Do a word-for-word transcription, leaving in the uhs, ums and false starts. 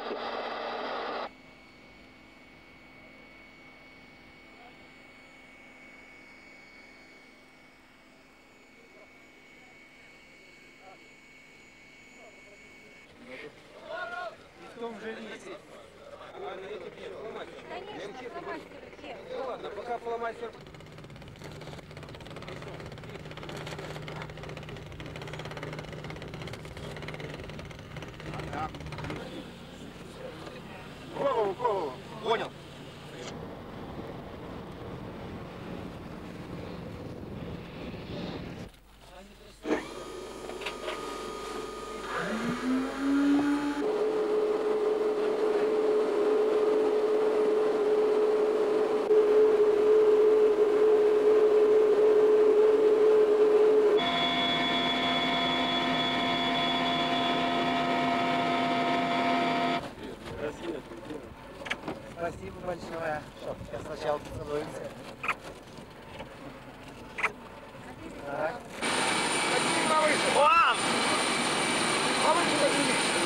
Поддержки. В том же месте. Конечно, фломастеры. Ну ладно, пока фломастер. Голову, голову. Понял. Спасибо большое, что я сначала поцелуемся. Так. Вон! Повыше поднимись!